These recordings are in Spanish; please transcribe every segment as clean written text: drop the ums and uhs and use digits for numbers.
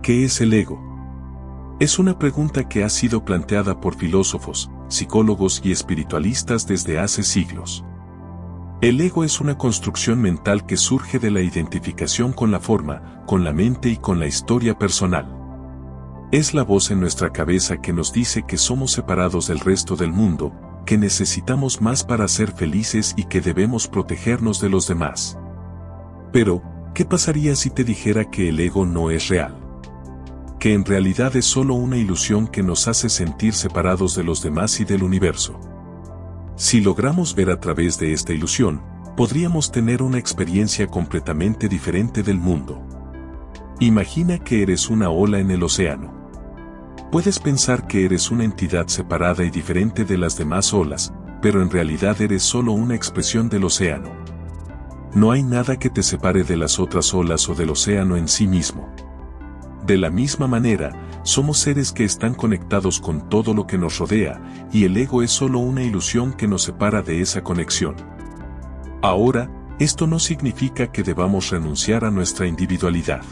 ¿Qué es el ego? Es una pregunta que ha sido planteada por filósofos, psicólogos y espiritualistas desde hace siglos. El ego es una construcción mental que surge de la identificación con la forma, con la mente y con la historia personal. Es la voz en nuestra cabeza que nos dice que somos separados del resto del mundo, que necesitamos más para ser felices y que debemos protegernos de los demás. Pero, ¿qué pasaría si te dijera que el ego no es real? Que en realidad es solo una ilusión que nos hace sentir separados de los demás y del universo. Si logramos ver a través de esta ilusión, podríamos tener una experiencia completamente diferente del mundo. Imagina que eres una ola en el océano. Puedes pensar que eres una entidad separada y diferente de las demás olas, pero en realidad eres solo una expresión del océano. No hay nada que te separe de las otras olas o del océano en sí mismo. De la misma manera, somos seres que están conectados con todo lo que nos rodea, y el ego es solo una ilusión que nos separa de esa conexión. Ahora, esto no significa que debamos renunciar a nuestra individualidad.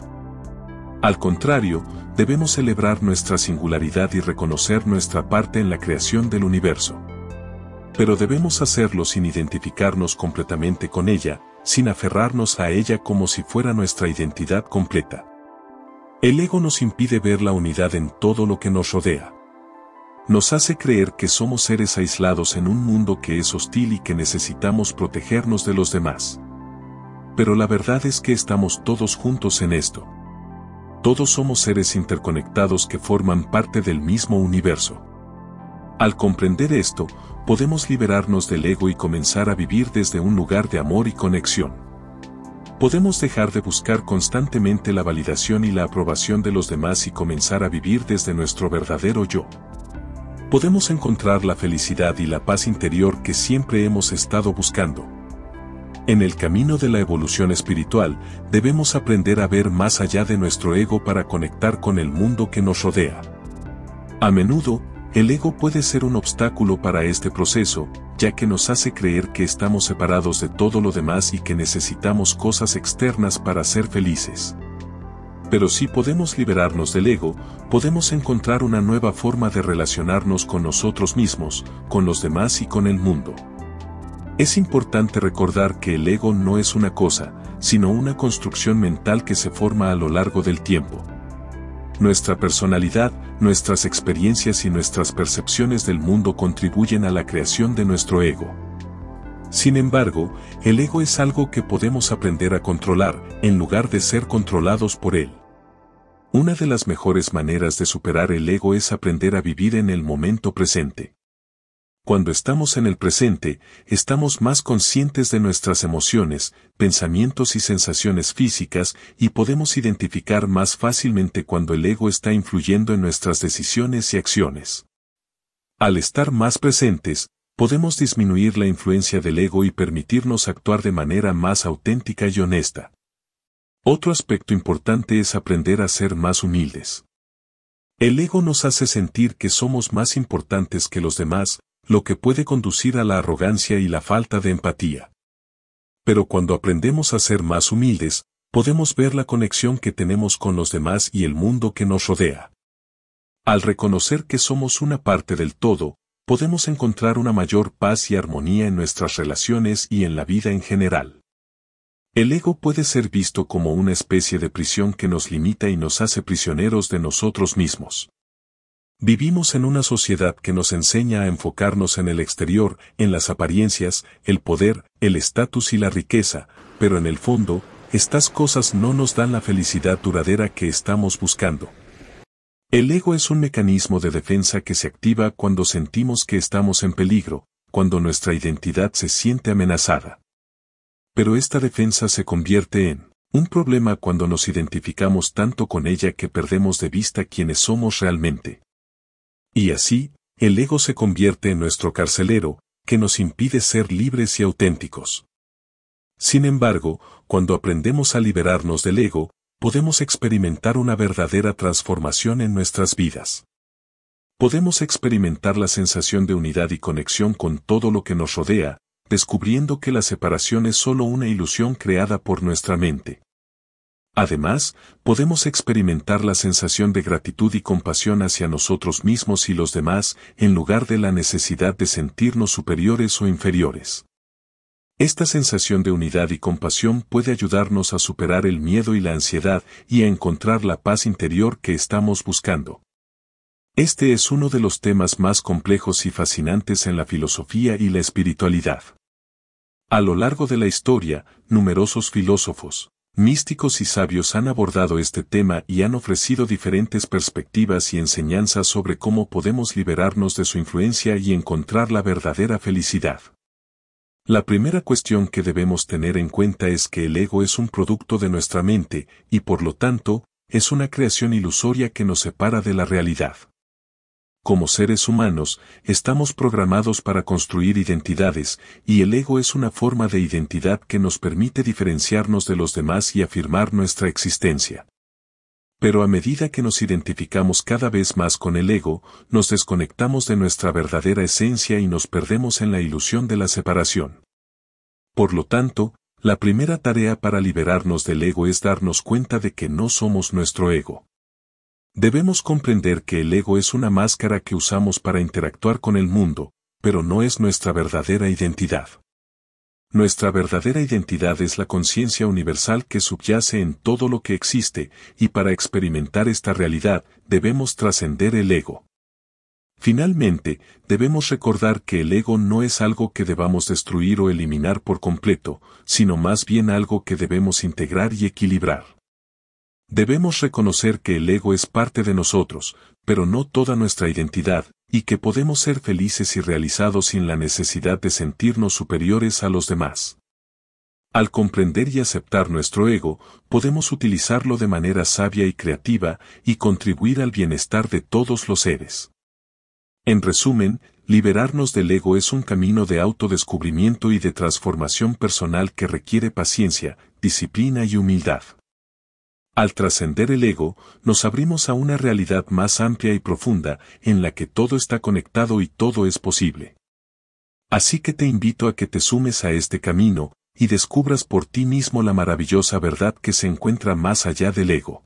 Al contrario, debemos celebrar nuestra singularidad y reconocer nuestra parte en la creación del universo. Pero debemos hacerlo sin identificarnos completamente con ella, sin aferrarnos a ella como si fuera nuestra identidad completa. El ego nos impide ver la unidad en todo lo que nos rodea. Nos hace creer que somos seres aislados en un mundo que es hostil y que necesitamos protegernos de los demás. Pero la verdad es que estamos todos juntos en esto. Todos somos seres interconectados que forman parte del mismo universo. Al comprender esto, podemos liberarnos del ego y comenzar a vivir desde un lugar de amor y conexión. Podemos dejar de buscar constantemente la validación y la aprobación de los demás y comenzar a vivir desde nuestro verdadero yo. Podemos encontrar la felicidad y la paz interior que siempre hemos estado buscando. En el camino de la evolución espiritual, debemos aprender a ver más allá de nuestro ego para conectar con el mundo que nos rodea. A menudo, el ego puede ser un obstáculo para este proceso, ya que nos hace creer que estamos separados de todo lo demás y que necesitamos cosas externas para ser felices. Pero si podemos liberarnos del ego, podemos encontrar una nueva forma de relacionarnos con nosotros mismos, con los demás y con el mundo. Es importante recordar que el ego no es una cosa, sino una construcción mental que se forma a lo largo del tiempo. Nuestra personalidad, nuestras experiencias y nuestras percepciones del mundo contribuyen a la creación de nuestro ego. Sin embargo, el ego es algo que podemos aprender a controlar, en lugar de ser controlados por él. Una de las mejores maneras de superar el ego es aprender a vivir en el momento presente. Cuando estamos en el presente, estamos más conscientes de nuestras emociones, pensamientos y sensaciones físicas y podemos identificar más fácilmente cuando el ego está influyendo en nuestras decisiones y acciones. Al estar más presentes, podemos disminuir la influencia del ego y permitirnos actuar de manera más auténtica y honesta. Otro aspecto importante es aprender a ser más humildes. El ego nos hace sentir que somos más importantes que los demás, lo que puede conducir a la arrogancia y la falta de empatía. Pero cuando aprendemos a ser más humildes, podemos ver la conexión que tenemos con los demás y el mundo que nos rodea. Al reconocer que somos una parte del todo, podemos encontrar una mayor paz y armonía en nuestras relaciones y en la vida en general. El ego puede ser visto como una especie de prisión que nos limita y nos hace prisioneros de nosotros mismos. Vivimos en una sociedad que nos enseña a enfocarnos en el exterior, en las apariencias, el poder, el estatus y la riqueza, pero en el fondo, estas cosas no nos dan la felicidad duradera que estamos buscando. El ego es un mecanismo de defensa que se activa cuando sentimos que estamos en peligro, cuando nuestra identidad se siente amenazada. Pero esta defensa se convierte en un problema cuando nos identificamos tanto con ella que perdemos de vista quiénes somos realmente. Y así, el ego se convierte en nuestro carcelero, que nos impide ser libres y auténticos. Sin embargo, cuando aprendemos a liberarnos del ego, podemos experimentar una verdadera transformación en nuestras vidas. Podemos experimentar la sensación de unidad y conexión con todo lo que nos rodea, descubriendo que la separación es solo una ilusión creada por nuestra mente. Además, podemos experimentar la sensación de gratitud y compasión hacia nosotros mismos y los demás, en lugar de la necesidad de sentirnos superiores o inferiores. Esta sensación de unidad y compasión puede ayudarnos a superar el miedo y la ansiedad y a encontrar la paz interior que estamos buscando. Este es uno de los temas más complejos y fascinantes en la filosofía y la espiritualidad. A lo largo de la historia, numerosos filósofos, místicos y sabios han abordado este tema y han ofrecido diferentes perspectivas y enseñanzas sobre cómo podemos liberarnos de su influencia y encontrar la verdadera felicidad. La primera cuestión que debemos tener en cuenta es que el ego es un producto de nuestra mente, y por lo tanto, es una creación ilusoria que nos separa de la realidad. Como seres humanos, estamos programados para construir identidades, y el ego es una forma de identidad que nos permite diferenciarnos de los demás y afirmar nuestra existencia. Pero a medida que nos identificamos cada vez más con el ego, nos desconectamos de nuestra verdadera esencia y nos perdemos en la ilusión de la separación. Por lo tanto, la primera tarea para liberarnos del ego es darnos cuenta de que no somos nuestro ego. Debemos comprender que el ego es una máscara que usamos para interactuar con el mundo, pero no es nuestra verdadera identidad. Nuestra verdadera identidad es la conciencia universal que subyace en todo lo que existe, y para experimentar esta realidad, debemos trascender el ego. Finalmente, debemos recordar que el ego no es algo que debamos destruir o eliminar por completo, sino más bien algo que debemos integrar y equilibrar. Debemos reconocer que el ego es parte de nosotros, pero no toda nuestra identidad, y que podemos ser felices y realizados sin la necesidad de sentirnos superiores a los demás. Al comprender y aceptar nuestro ego, podemos utilizarlo de manera sabia y creativa, y contribuir al bienestar de todos los seres. En resumen, liberarnos del ego es un camino de autodescubrimiento y de transformación personal que requiere paciencia, disciplina y humildad. Al trascender el ego, nos abrimos a una realidad más amplia y profunda, en la que todo está conectado y todo es posible. Así que te invito a que te sumes a este camino, y descubras por ti mismo la maravillosa verdad que se encuentra más allá del ego.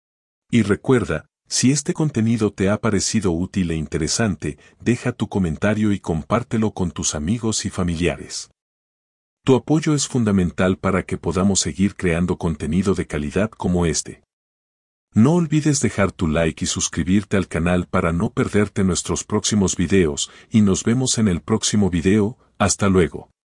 Y recuerda, si este contenido te ha parecido útil e interesante, deja tu comentario y compártelo con tus amigos y familiares. Tu apoyo es fundamental para que podamos seguir creando contenido de calidad como este. No olvides dejar tu like y suscribirte al canal para no perderte nuestros próximos videos, y nos vemos en el próximo video. Hasta luego.